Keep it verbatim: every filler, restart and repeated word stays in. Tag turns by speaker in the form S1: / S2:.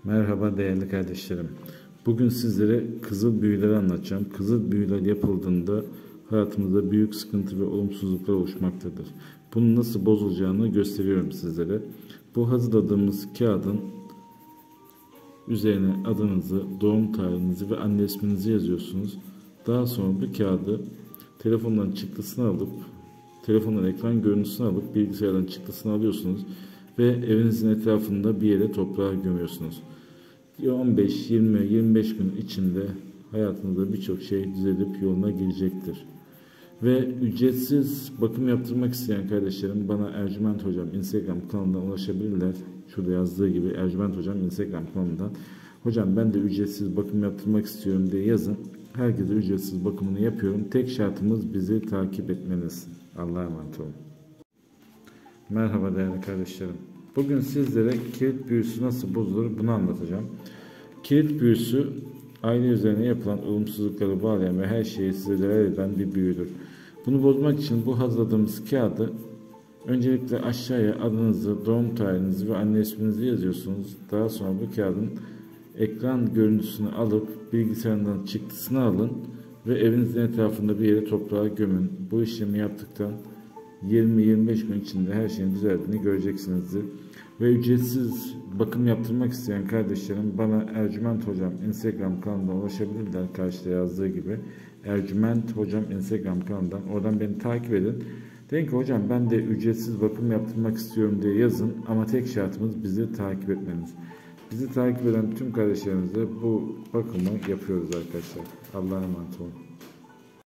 S1: Merhaba değerli kardeşlerim. Bugün sizlere kızıl büyüleri anlatacağım. Kızıl büyüler yapıldığında hayatımızda büyük sıkıntı ve olumsuzluklar oluşmaktadır. Bunun nasıl bozulacağını gösteriyorum sizlere. Bu hazırladığımız kağıdın üzerine adınızı, doğum tarihinizi ve anne isminizi yazıyorsunuz. Daha sonra bu kağıdı telefondan çıktısını alıp, telefondan ekran görüntüsünü alıp bilgisayardan çıktısını alıyorsunuz ve evinizin etrafında bir yere toprağa gömüyorsunuz. on beş, yirmi, yirmi beş gün içinde hayatınızda birçok şey düzelip yoluna girecektir. Ve ücretsiz bakım yaptırmak isteyen kardeşlerim bana Ercüment Hocam Instagram kanalından ulaşabilirler. Şurada yazdığı gibi Ercüment Hocam Instagram kanalından. Hocam ben de ücretsiz bakım yaptırmak istiyorum diye yazın. Herkese ücretsiz bakımını yapıyorum. Tek şartımız bizi takip etmeniz. Allah'a emanet olun. Merhaba değerli kardeşlerim. Bugün sizlere kilit büyüsü nasıl bozulur bunu anlatacağım. Kilit büyüsü aile üzerine yapılan olumsuzlukları bağlayan ve her şeyi size zarar eden bir büyüdür. Bunu bozmak için bu hazırladığımız kağıdı öncelikle aşağıya adınızı, doğum tarihinizi ve anne isminizi yazıyorsunuz. Daha sonra bu kağıdın ekran görüntüsünü alıp bilgisayarından çıktısını alın ve evinizin etrafında bir yere toprağa gömün. Bu işlemi yaptıktan yirmi yirmi beş gün içinde her şeyin düzeldiğini göreceksinizdir. Ve ücretsiz bakım yaptırmak isteyen kardeşlerim bana Ercüment Hocam Instagram kanalından ulaşabilirler. Karşıda yazdığı gibi Ercüment Hocam Instagram kanalından. Oradan beni takip edin. Deyin ki hocam ben de ücretsiz bakım yaptırmak istiyorum diye yazın ama tek şartımız bizi takip etmeniz. Bizi takip eden tüm kardeşlerimize bu bakımı yapıyoruz arkadaşlar. Allah'a emanet olun.